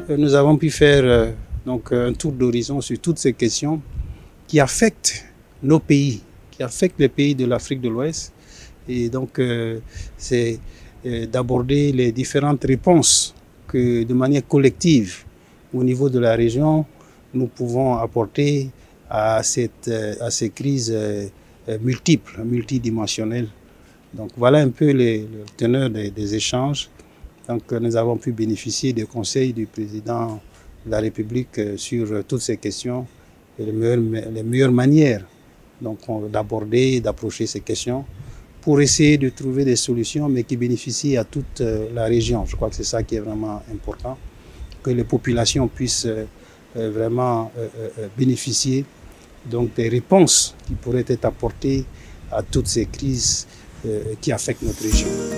nous avons pu faire donc, un tour d'horizon sur toutes ces questions qui affectent nos pays, qui affectent les pays de l'Afrique de l'Ouest. Et donc, c'est d'aborder les différentes réponses que, de manière collective, au niveau de la région, nous pouvons apporter à ces crises multiples, multidimensionnelles. Donc, voilà un peu les teneurs des échanges. Donc, nous avons pu bénéficier des conseils du président de la République sur toutes ces questions et les meilleures manières d'aborder, d'approcher ces questions pour essayer de trouver des solutions, mais qui bénéficient à toute la région. Je crois que c'est ça qui est vraiment important, que les populations puissent vraiment bénéficier donc, des réponses qui pourraient être apportées à toutes ces crises qui affectent notre région.